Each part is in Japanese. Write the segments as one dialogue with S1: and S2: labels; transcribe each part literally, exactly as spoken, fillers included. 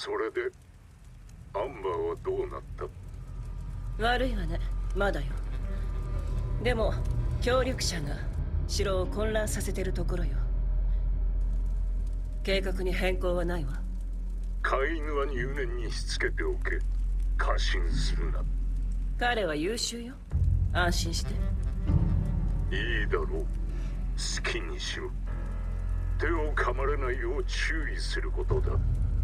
S1: それでアンバーはどうなった？
S2: 悪いわね、まだよ。でも協力者が城を混乱させてるところよ。計画に変更はないわ。
S1: 飼い犬は入念にしつけておけ。過信するな。
S2: 彼は優秀よ、安心して。
S1: いいだろう、好きにしろ。手を噛まれないよう注意することだ。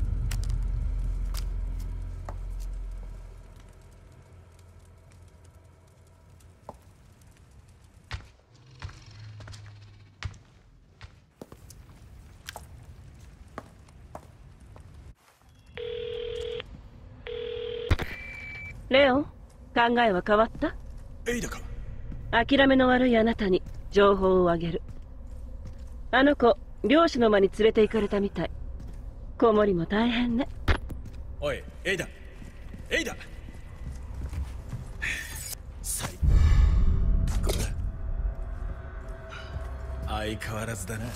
S2: レオン、考えは変わった？
S3: エイダか。
S2: 諦めの悪いあなたに情報をあげる。あの子、漁師の間に連れて行かれたみたい。子守も大変ね。
S3: おい、エイダ、エイダ。最高だ。相変わらずだな。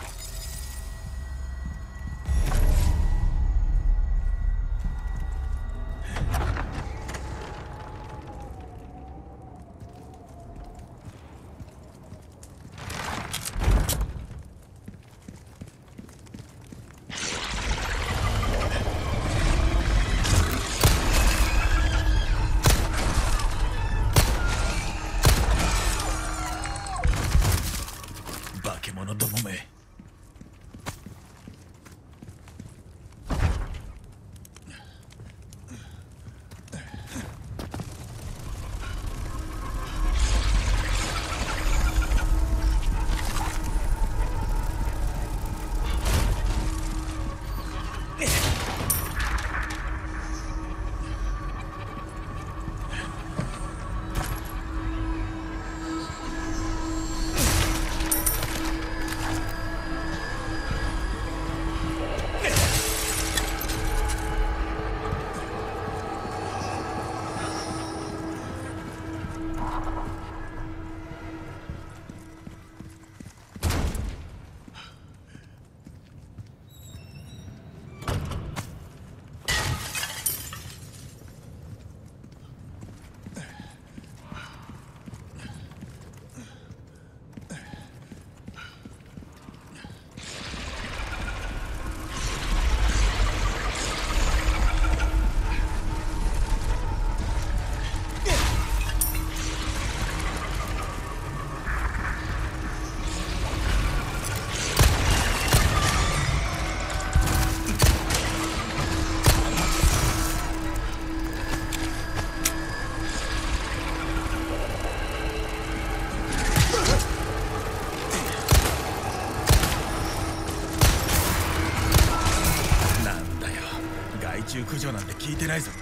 S3: 駆除なんて聞いてないぞ。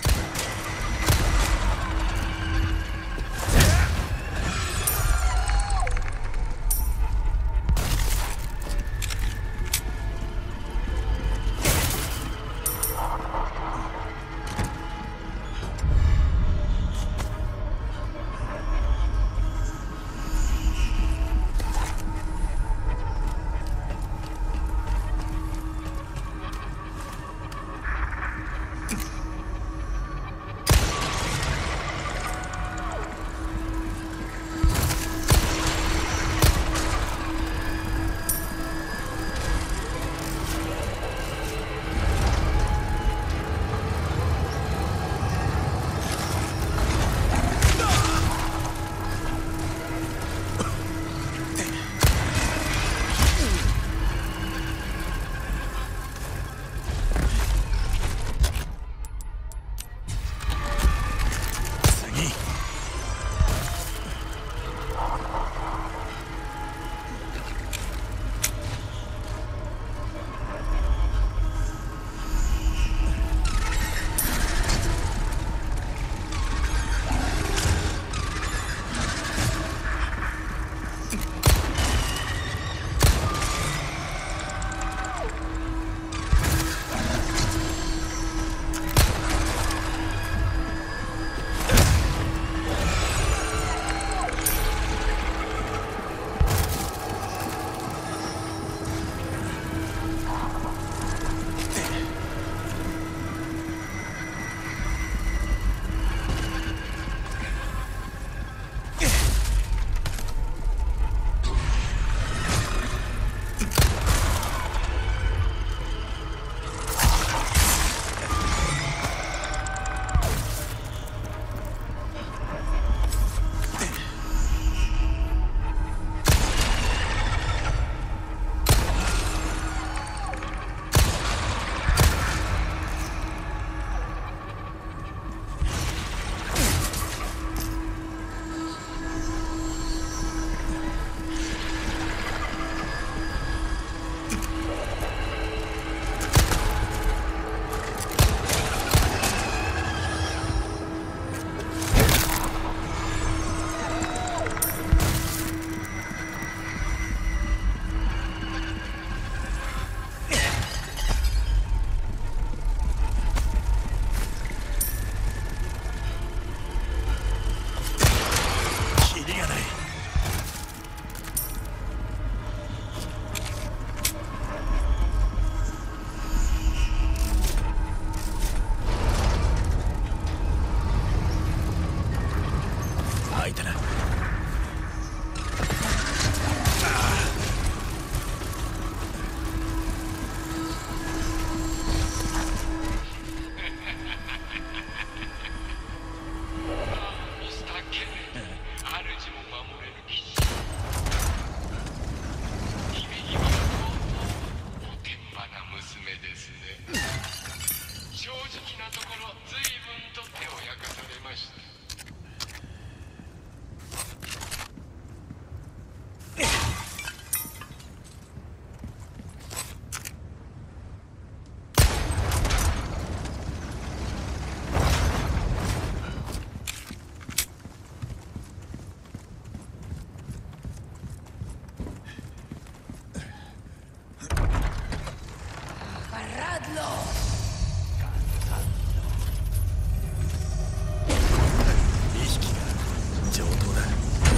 S3: 意識が上等だ。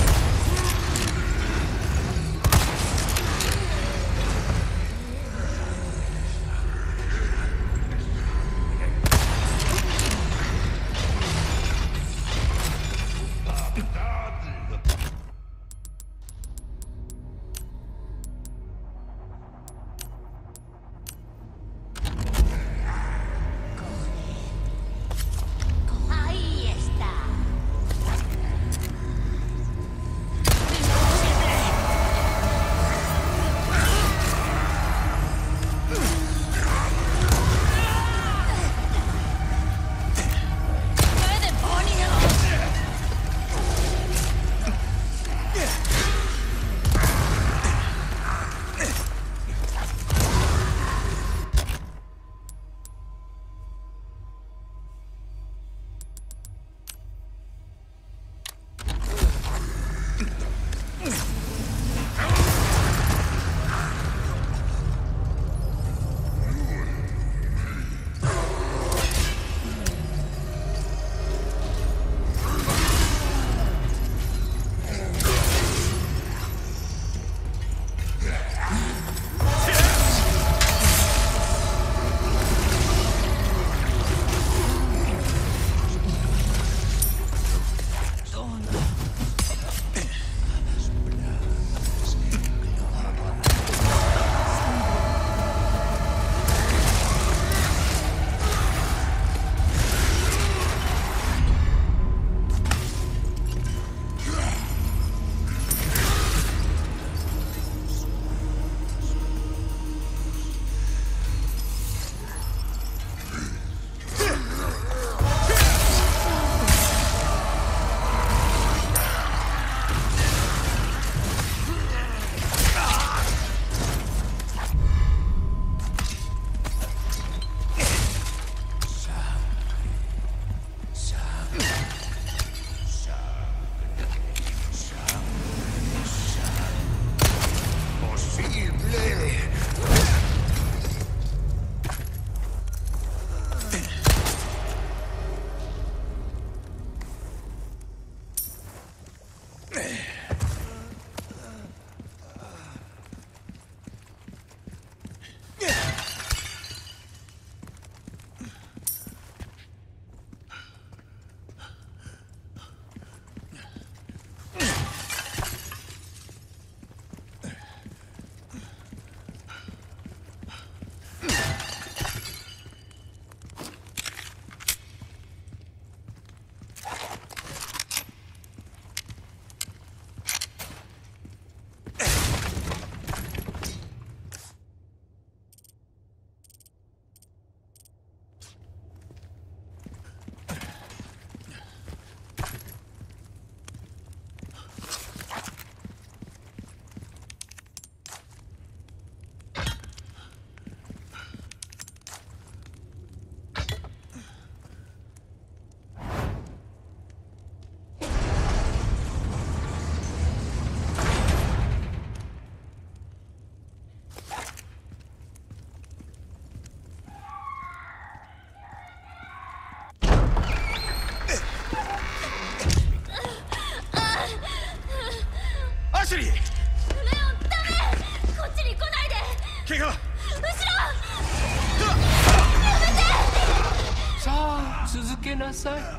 S4: なさい。や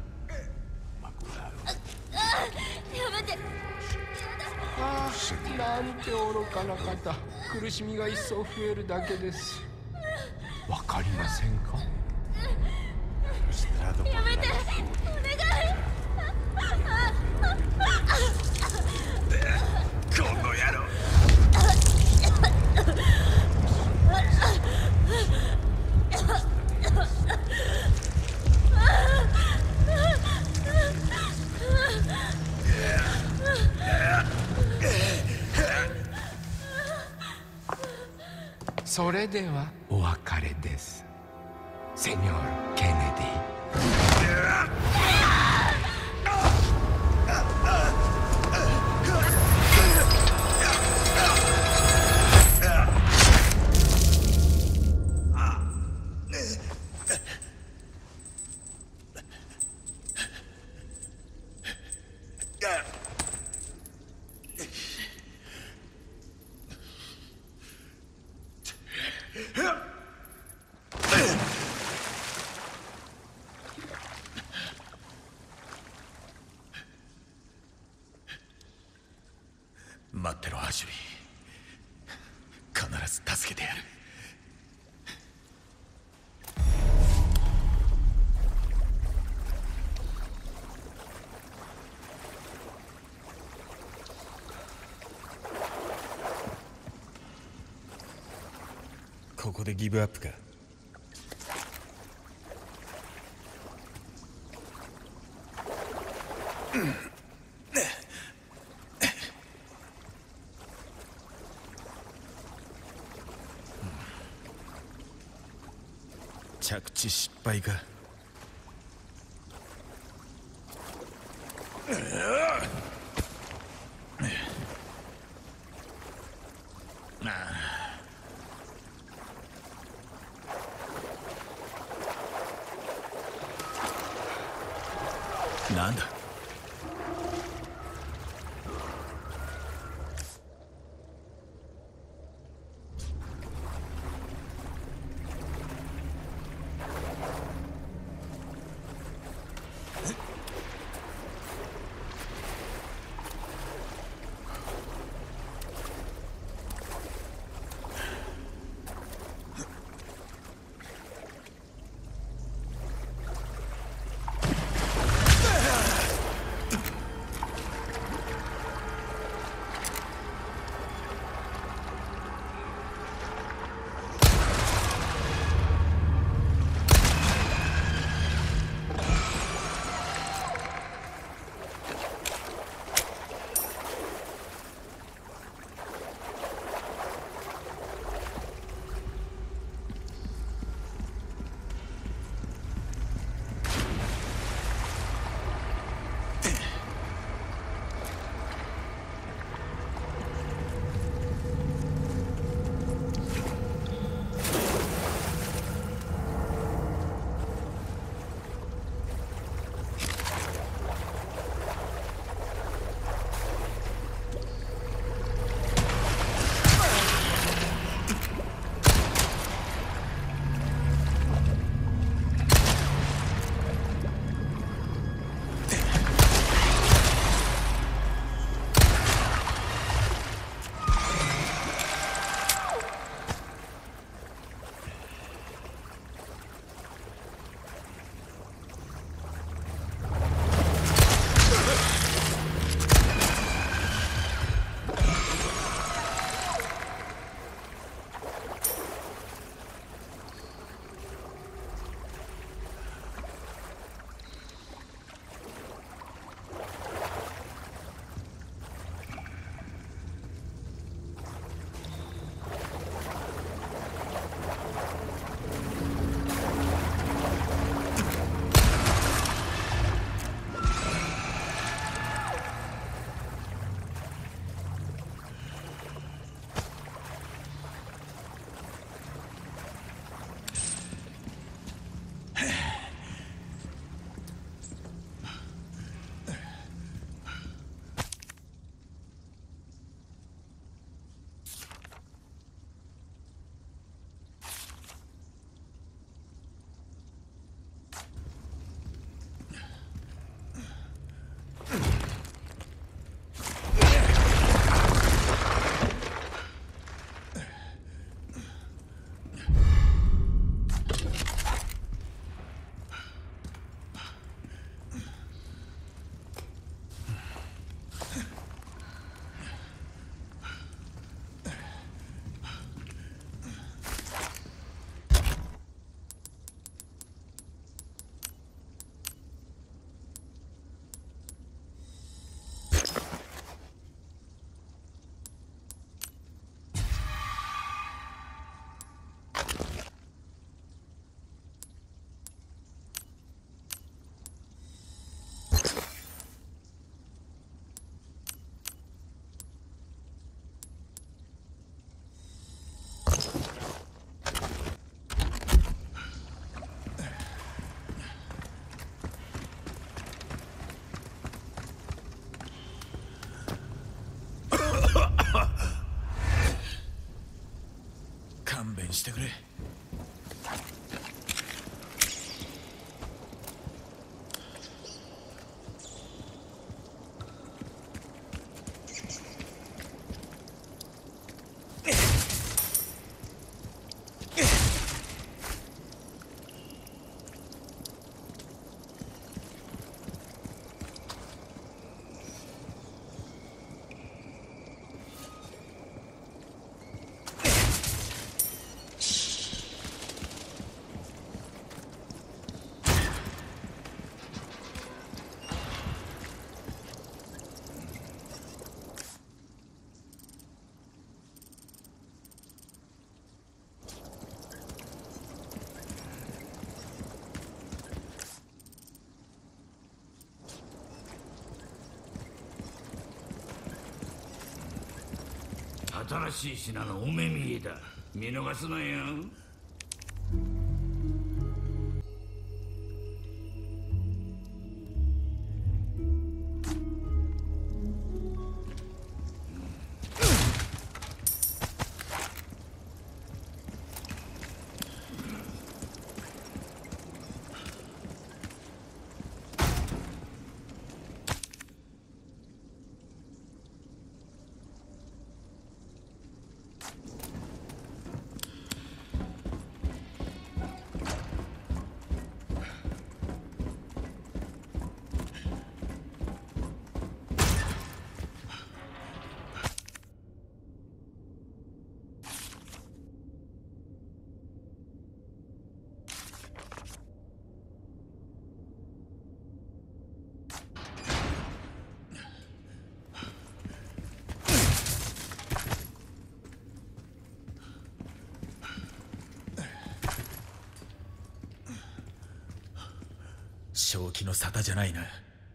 S4: めて。ああ、なんて愚かな方。苦しみが一層増えるだけです。わかりませんか？
S5: やめて、お願い。
S3: この野郎。
S4: それではお別れです、セニョール・ケネディ。
S3: ず助けてやる。ここでギブアップか。着地失敗か。なんだ。してくれ。
S6: 新しい品のお目見えだ。見逃すなよ。
S3: 正気の沙汰じゃないな。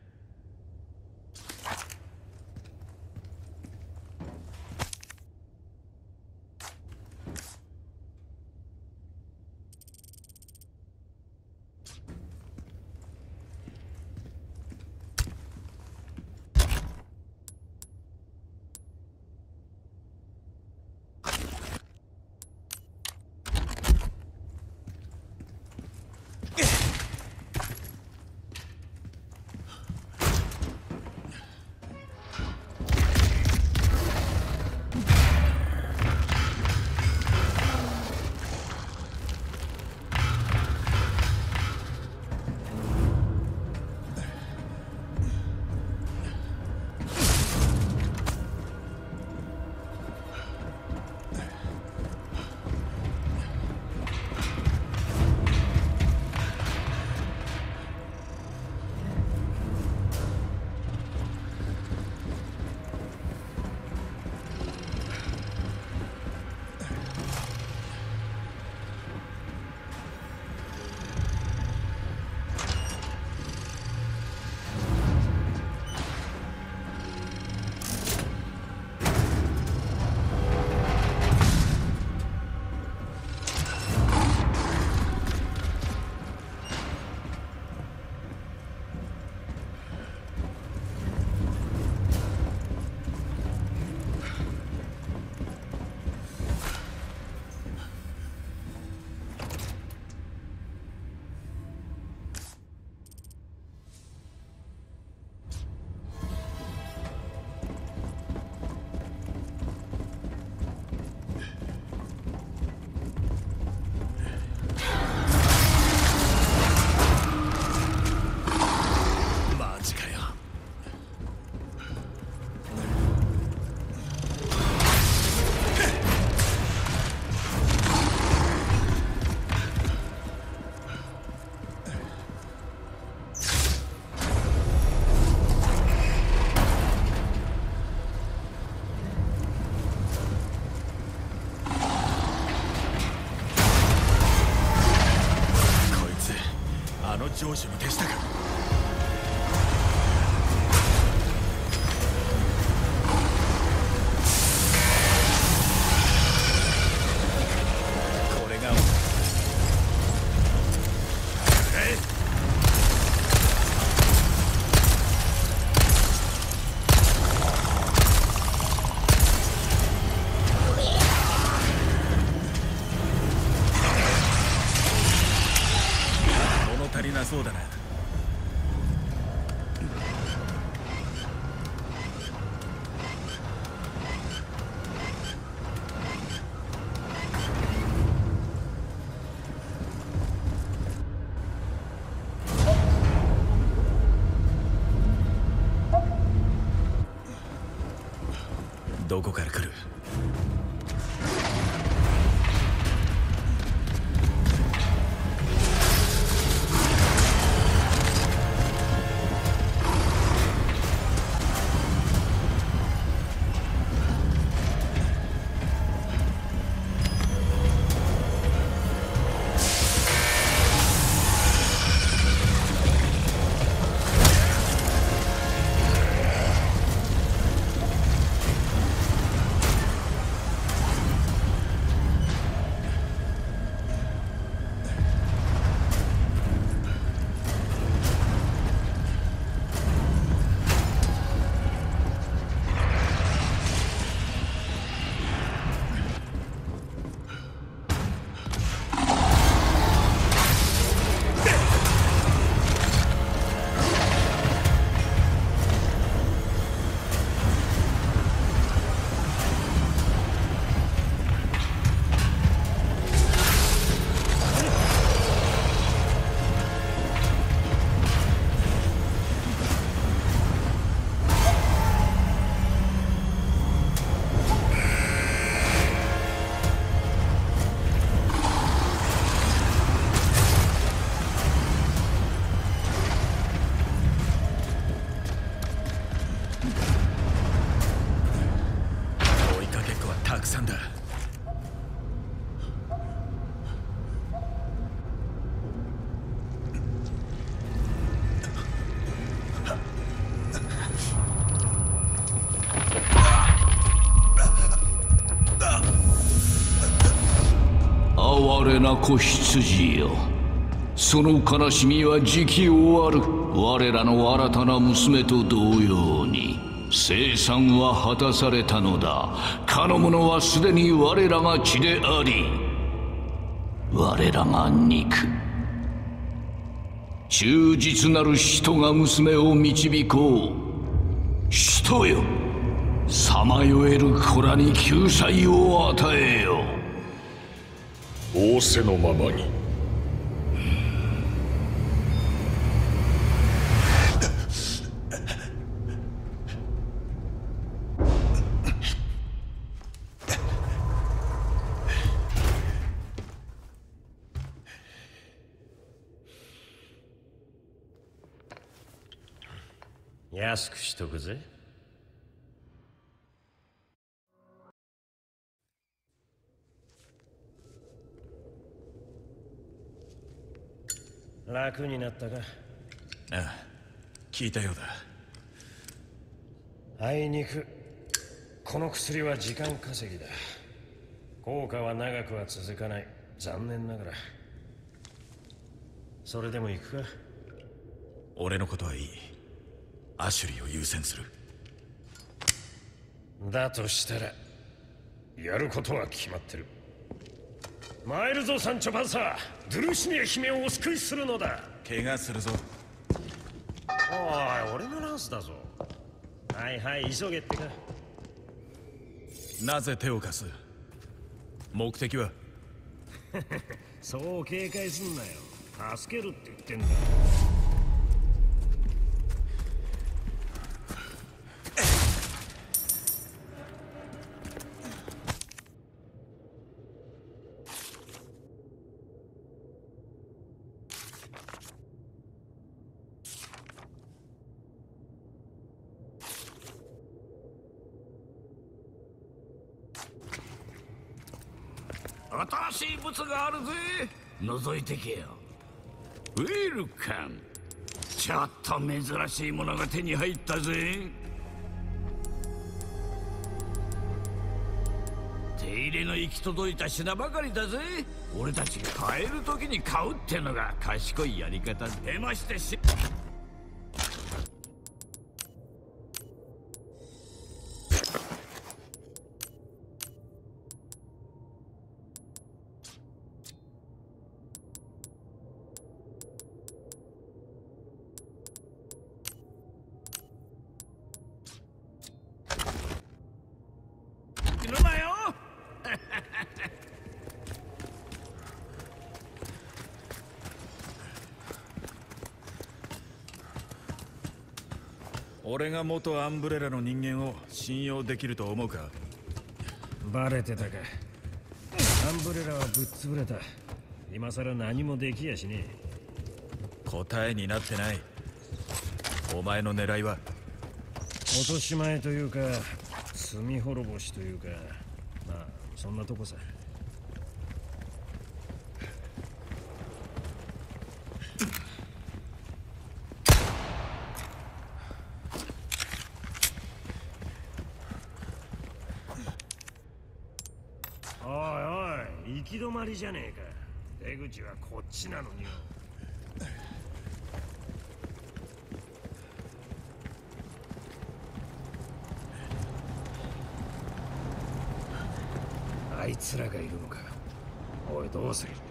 S3: 上手に徹したか。これがえっ足りなそうだな。どこから来る？
S6: 我な子羊よ、その悲しみはじき終わる。我らの新たな娘と同様に生産は果たされたのだ。かの者はすでに我らが血であり、我らが肉。忠実なる使徒が娘を導こう。使徒よ、さまよえる子らに救済を与えよ。
S1: 仰せのままに。
S7: 安くしとくぜ。楽になったか？
S3: ああ、聞いたようだ。
S7: あいにくこの薬は時間稼ぎだ。効果は長くは続かない。残念ながら。それでも行くか？
S3: 俺のことはいい。アシュリーを優先する。
S7: だとしたらやることは決まってる。参るぞサンチョパンサー。ドゥルシニア姫をお救いするのだ。
S3: 怪我するぞ。
S7: おい、俺のランスだぞ。はいはい、急げってか。
S3: なぜ手を貸す？目的は？
S7: そう警戒すんなよ。助けるって言ってんだ。
S6: 新しい物があるぜ。覗いてけよ。ウェルカム。ちょっと珍しいものが手に入ったぜ。手入れの行き届いた品ばかりだぜ。俺たちが買える時に買うってのが賢いやり方。出ましてし
S3: 俺が元アンブレラの人間を信用できると思うか？
S7: バレてたか。アンブレラはぶっ潰れた。今さら何もできやしね
S3: え。答えになってない。お前の狙いは？
S7: 落とし前というか罪滅ぼしというか、まあそんなとこさ。行き止まりじゃねえか。出口はこっちなのによ。あいつらがいるのか。おい、どうする？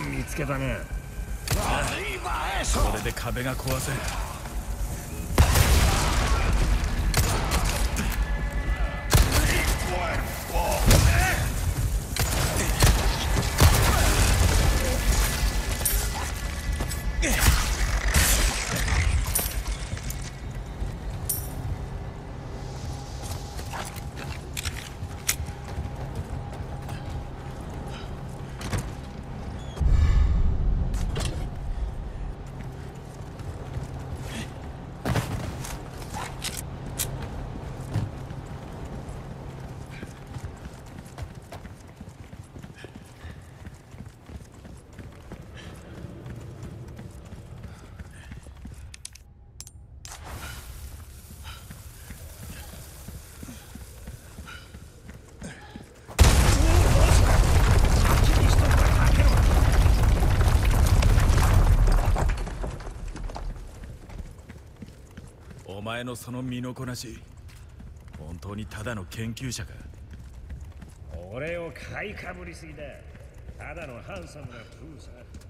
S7: もん見つけたね。
S3: これで壁が壊せる。お前のその身のこなし、本当にただの研究者か？
S7: 俺を買いかぶりすぎだ。ただのハンサムなプーさ。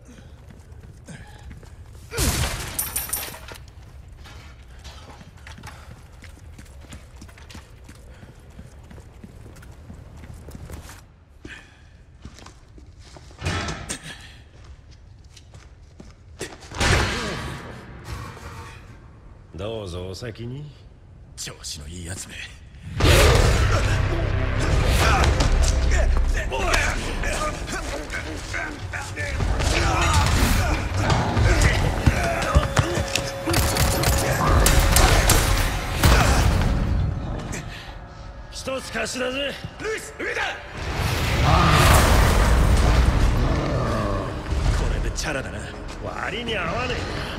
S7: どうぞお先に。
S3: 調子のいいやつめ。
S7: 一つ貸しだぜ。
S3: ルイス、上だ。これでチャラだな。
S7: 割に合わねえ。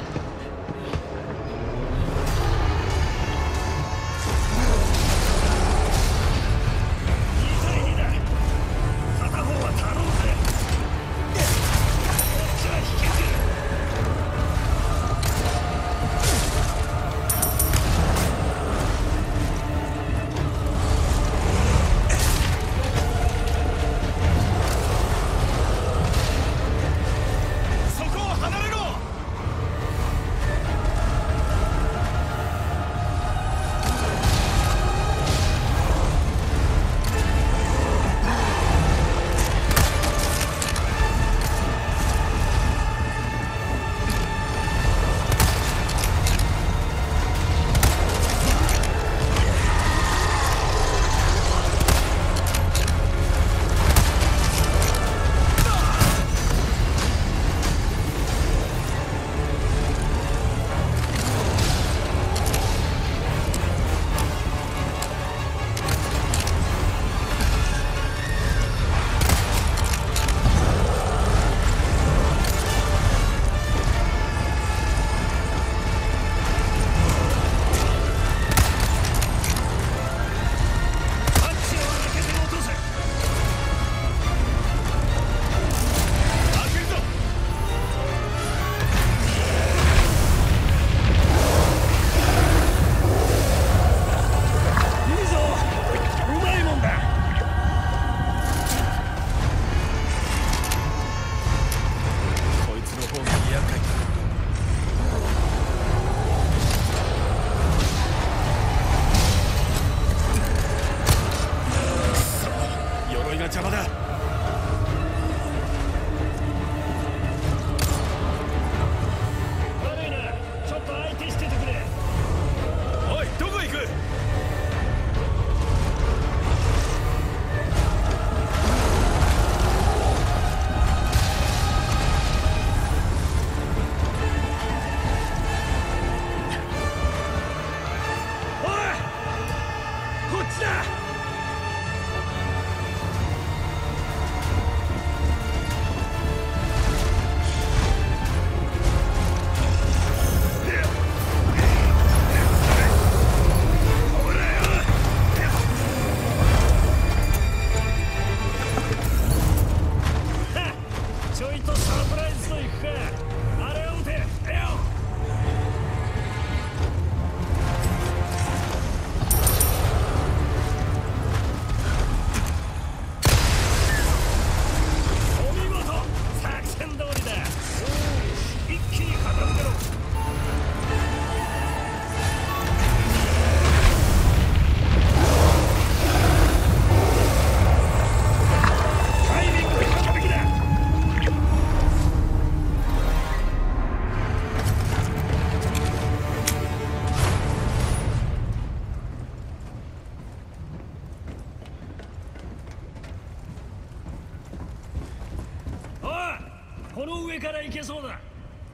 S7: けそうだ。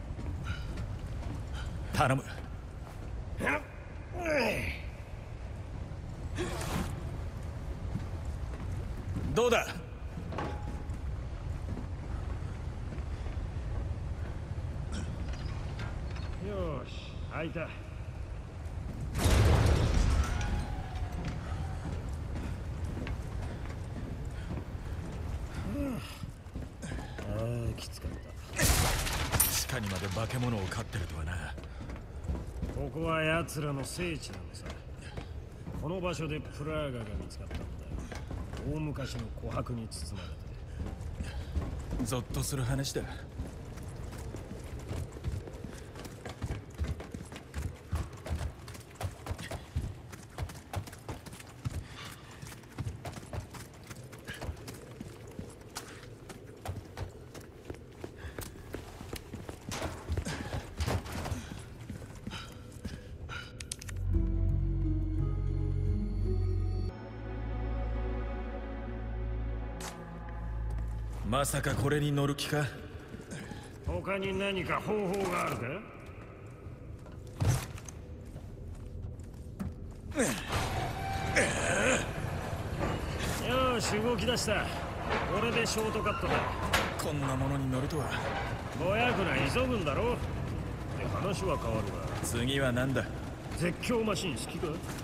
S3: 頼む。どうだ。
S7: よし、開いた。ああ、きつかった。
S3: 地下にまで化け物を飼ってるとはな。
S7: ここは奴らの聖地なのさ。この場所でプラーガが見つかったんだよ。大昔の琥珀に包まれて。
S3: ゾッとする話だ。まさかこれに乗る気か。
S7: 他に何か方法があるか。よし、動き出した。これでショートカットだ。
S3: こんなものに乗るとは。
S7: ぼやくな、急ぐんだろ。で、話は変わるが、
S3: 次は何だ。
S7: 絶叫マシン好きか。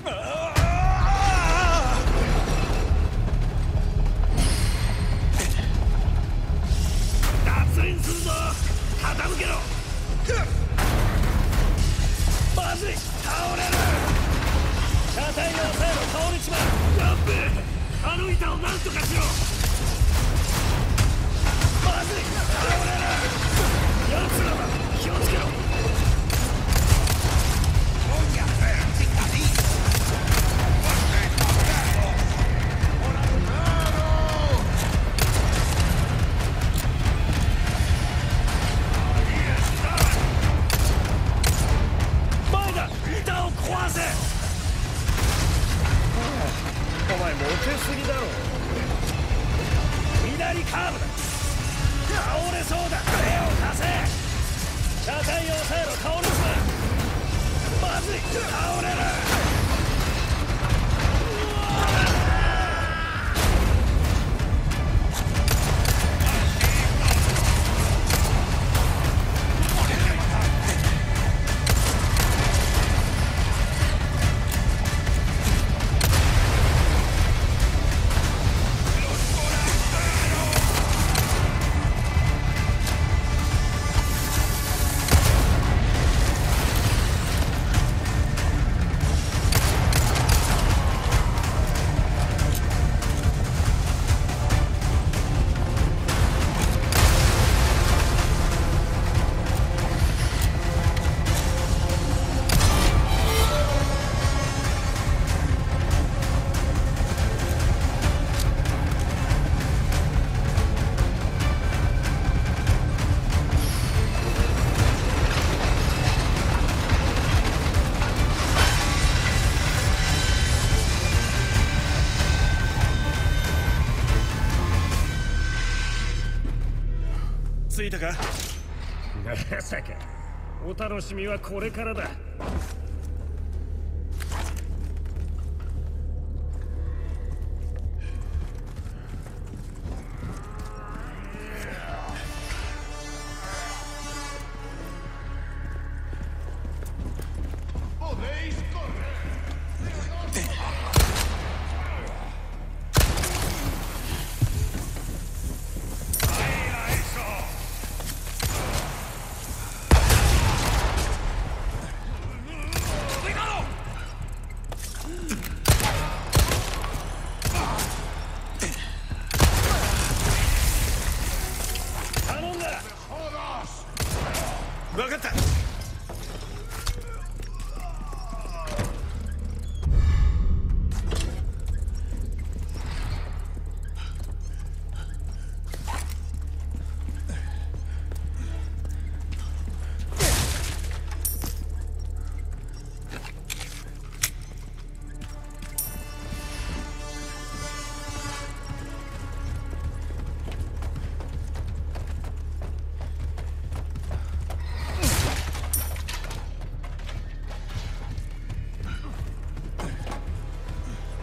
S7: 脱輪するぞ。傾けろ。まずい、倒れる。車体を抑えろ。倒れちまう。やっべえ、あの板を何とかしろ。まずい、倒れる。奴らだ、気をつけろ。前だ、板を壊せ。お前モテすぎだろ。左カーブだ。倒れそうだ。手を貸せ。車体を抑えろ。倒れすな。まずい、倒れる。着いたか。まさか、お楽しみはこれからだ。分かった。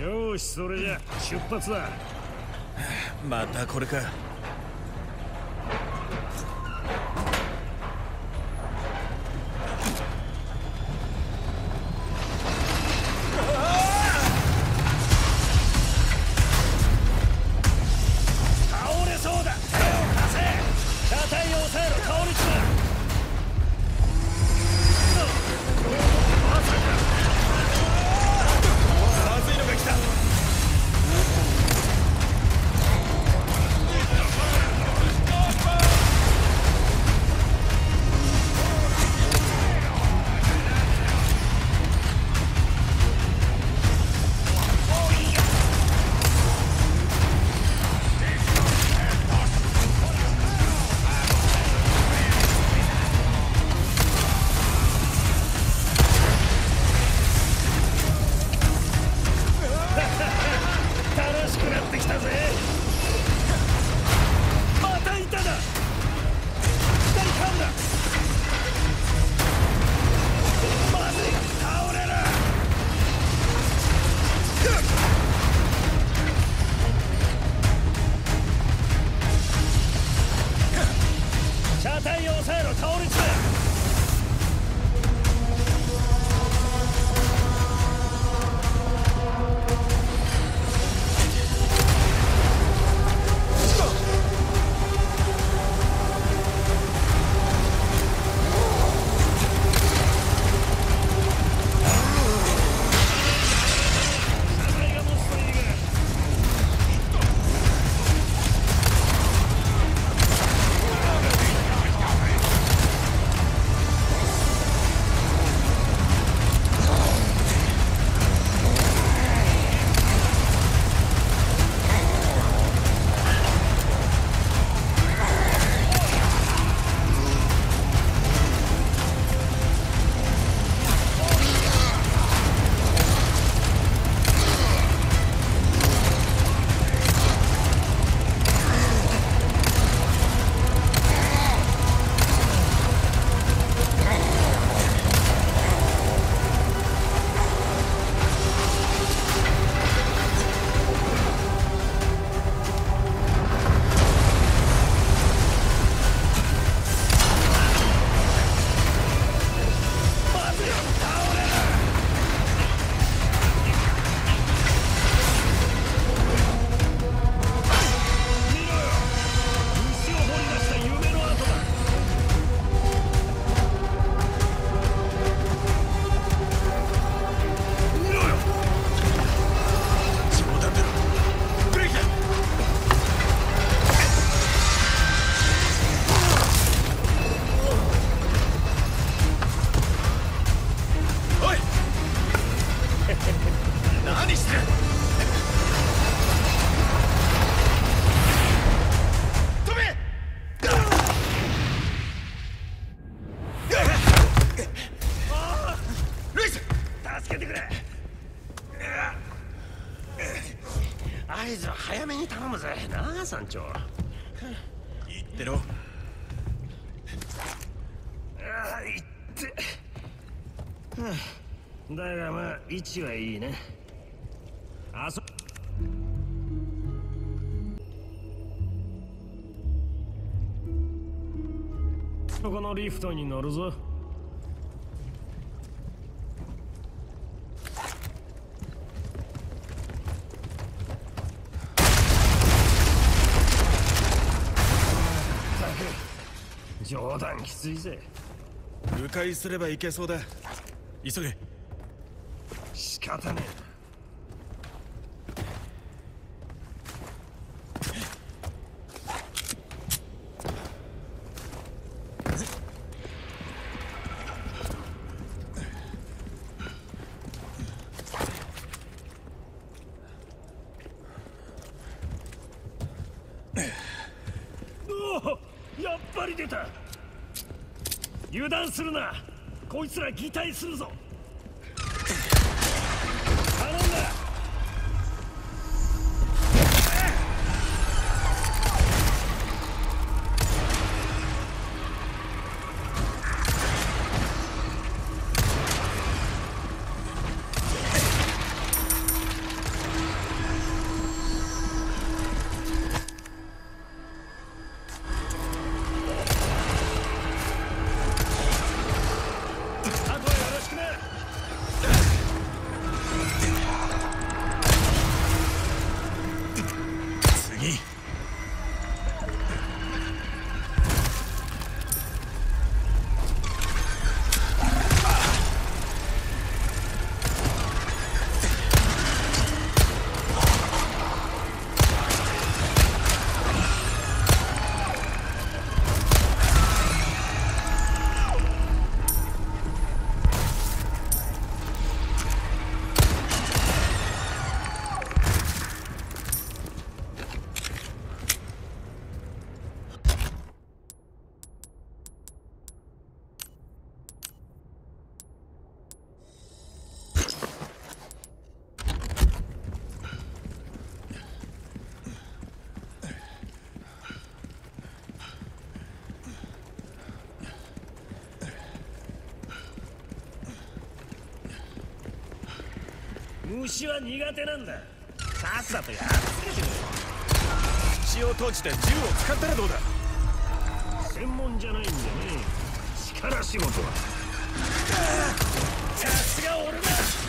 S7: よし、それじゃ出発だ。
S3: またこれか。
S7: 倒れそうだ。手を貸せ。車体を押さえろ。倒れちまう。まさか。
S3: まずいのが来た。
S7: 楽しくなってきたぜ。またいただ。左かんだ。まずい。倒れる。車体を押さえろ。倒れちまう。
S3: 何してる。飛べ。ルイス、
S7: 助けてくれ。合図は早めに頼むぜなあ、山頂。
S3: 言ってろ。
S7: ああ、いって。だがまあ位置はいいね。あそこのリフトに乗るぞ。冗談きついぜ。
S3: 迂回すれば行けそうだ。急げ。
S7: 仕方ね
S3: え。
S7: おお、やっぱり出た。油断するな。こいつら擬態するぞ。頼んだ。 虫は苦手なんだ。さっさとやっつけてみろ。
S3: 血を閉じて銃を使ったらどうだ。
S7: 専門じゃないんじゃねえ。力仕事は。さすが俺だ。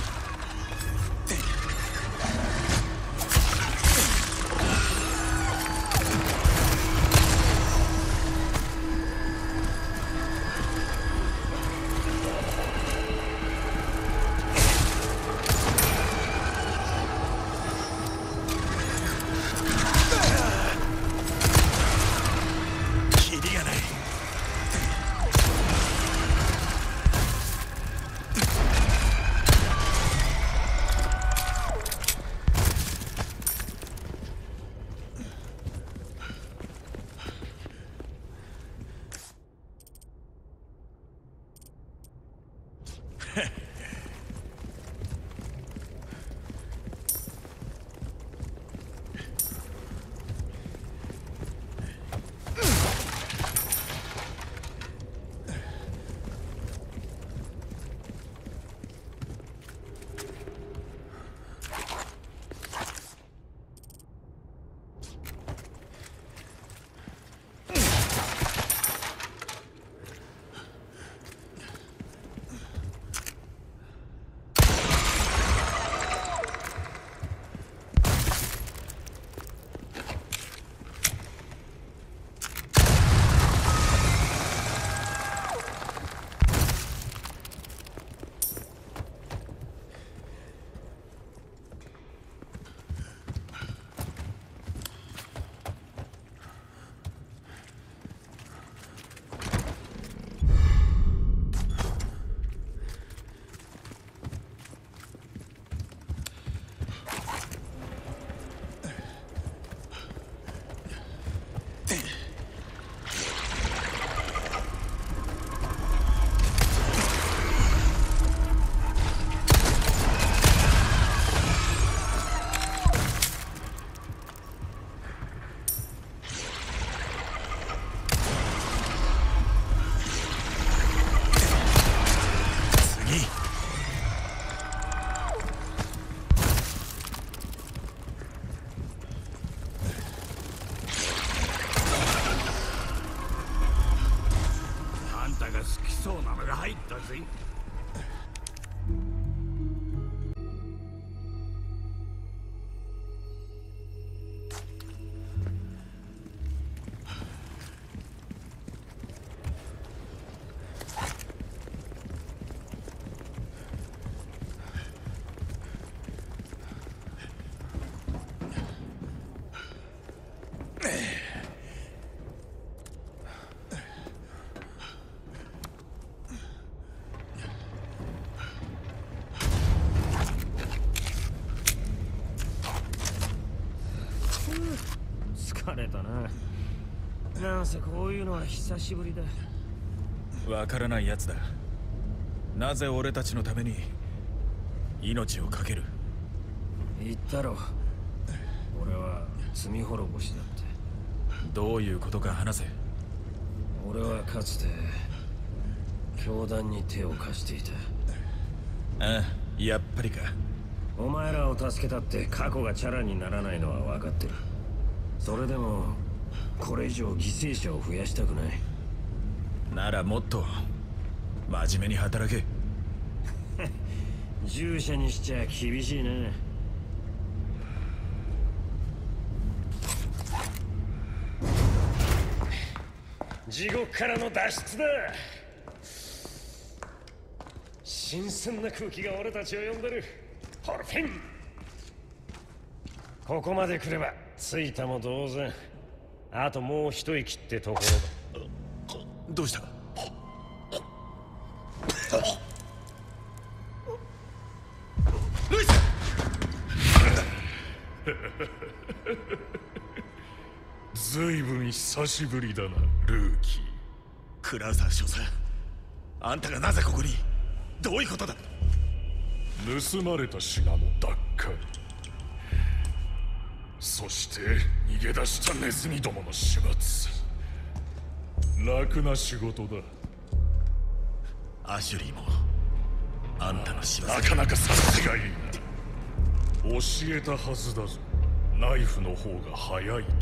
S7: 疲れたな。なんせこういうのは久しぶりだ。
S3: わからないやつだ。なぜ俺たちのために命を懸ける。
S7: 言ったろ、俺は罪滅ぼしだって。
S3: どういうことか話せ。
S7: 俺はかつて教団に手を貸していた。
S3: ああ、やっぱりか。
S7: お前らを助けたって過去がチャラにならないのは分かってる。それでもこれ以上犠牲者を増やしたくない。
S3: ならもっと真面目に働け。
S7: 従者にしちゃ厳しいな。地獄からの脱出だ。新鮮な空気が俺たちを呼んでる。ホルフィン、ここまで来れば着いたも同然。あともう一息ってところだ。
S3: どうした。ルイス
S1: ずいぶん久しぶりだな、ルーキー。
S3: クラウザー少佐、あんたがなぜここに。どういうことだ。
S1: 盗まれた品の奪還、そして逃げ出したネズミどもの始末。楽な仕事だ。
S3: アシュリーもあんたの仕業。
S1: なかなか察しがいいな。 教えたはずだぞ。ナイフの方が早いとな。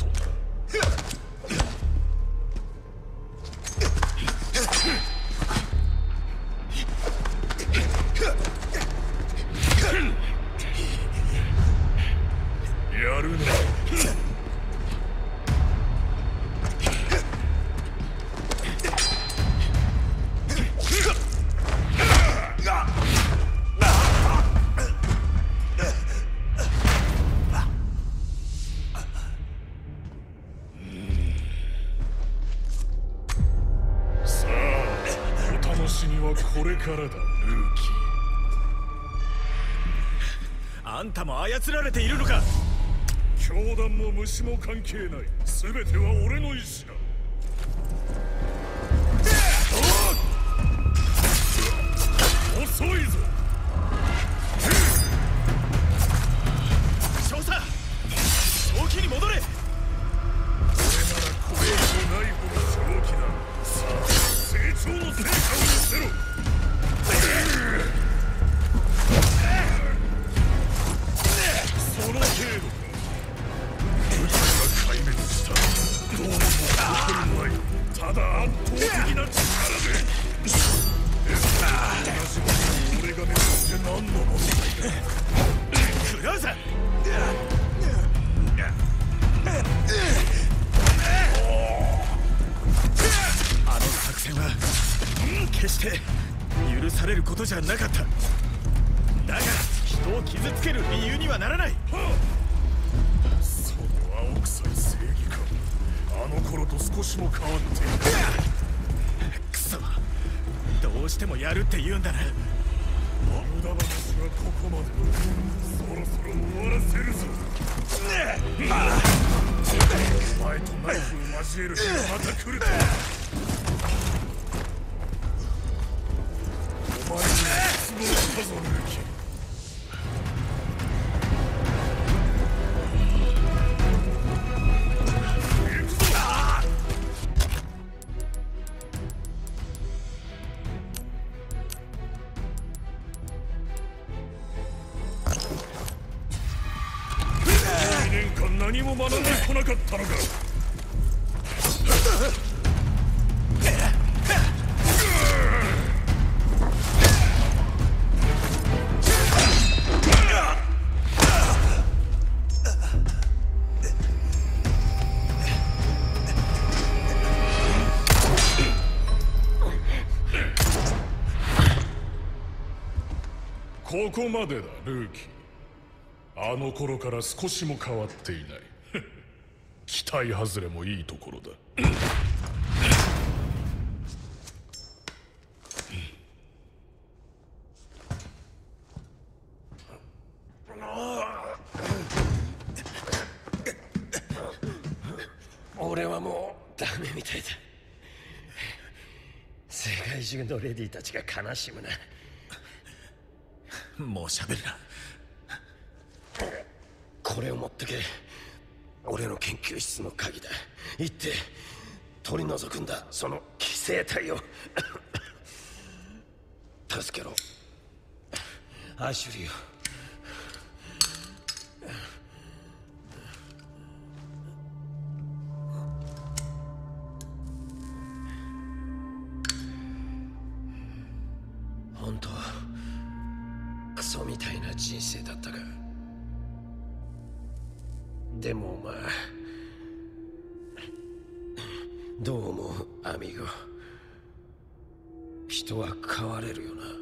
S1: やるな。これからだ、ルーキー。
S3: あんたも操られているのか。
S1: 教団も虫も関係ない。全ては俺の意志だ。遅いぞ。
S3: 少佐、正気に戻れ。
S1: 俺ならこれ以上ないほど正気だ。さあ、成長の成果を見せろ。その程度か。部下が壊滅した。どうも誇りもない。ただ圧倒的な力で。同じものを俺が目指して何の問題だ。
S3: クラウザー。あの作戦は決して許されることじゃなかった。だが人を傷つける理由にはならない。
S1: その青臭い正義か。あの頃と少しも変わっていない。
S3: クソ、どうしてもやるって言うんだな。
S1: 無駄話はここまで。そろそろ終わらせるぞ。お前とナイフを交える日がまた来ると。お前に失望したぞ、ルーキー。にねんかん何も学んでこなかったのか。ここまでだ、ルーキー。あの頃から少しも変わっていない。期待外れもいいところだ。
S4: 俺はもうダメみたいだ。世界中のレディたちが悲しむな。
S3: もう喋るな。
S4: これを持ってけ。俺の研究室の鍵だ。行って取り除くんだ、その寄生体を。助けろ、アシュリーを。本当クソみたいな人生だったか。でもまあ、どう思うアミーゴ。人は変われるよな。